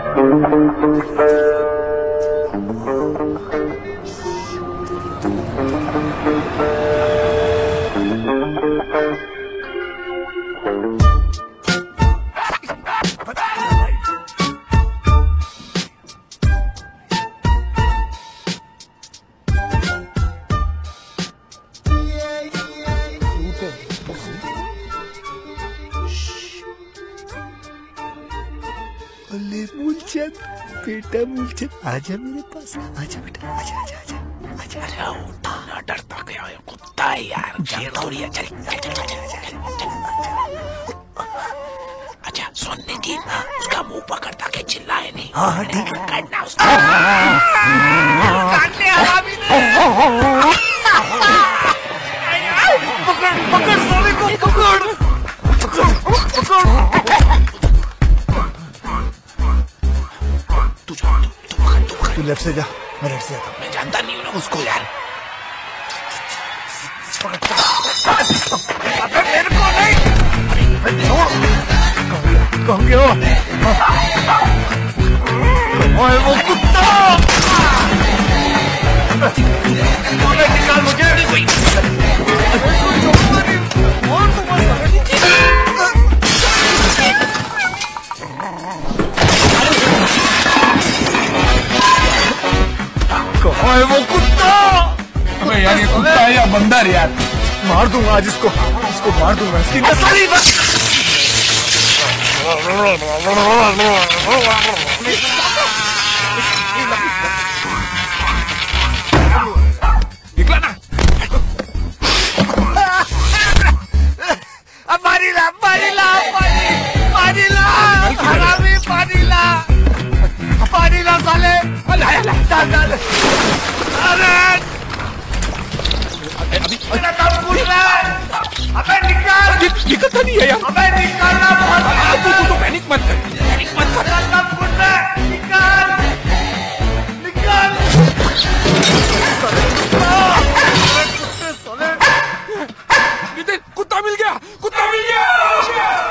बेटा मूलचंद आजा मेरे पास, आजा बेटा, आजा आजा आजा आजा। अरे उठना, डरता क्या है, कुत्ता है यार, चल थोड़ी है, चल चल चल चल चल। अच्छा सुनने की, उसका मुंह पकड़ता के चिल्लाए नहीं। हाँ हाँ ठीक है, काटना उसका, काटने हरामी ने। पकड़ पकड़ साले को, पकड़ पकड़ पकड़। तू लेफ्ट से जा, मैं राइट से आता हूँ। मैं जानता नहीं हूँ ना उसको यार। अबे मेरे को नहीं, कहाँ गया? ओए वो कुत्ता! निकाल मुझे! कहाँ है वो कुत्ता? अबे यार ये कुत्ता है या बंदर यार? मार दूंगा आज इसको मार दूंगा, इसकी नस्ल ही बस। निकला ना? पानी ला, पानी ला, पानी ला, हरामी, पानी ला, पानी ला साले, डाल डाल। अरे मेरा काम पूछ रहा है, अबे निकाल। निकलता नहीं है यार। अबे निकालना बहुत है। तू पैनिक मत कर, पैनिक मत कर। मेरा काम पूछ रहा है, निकाल निकाल। कुत्ता मिल गया, कुत्ता मिल गया।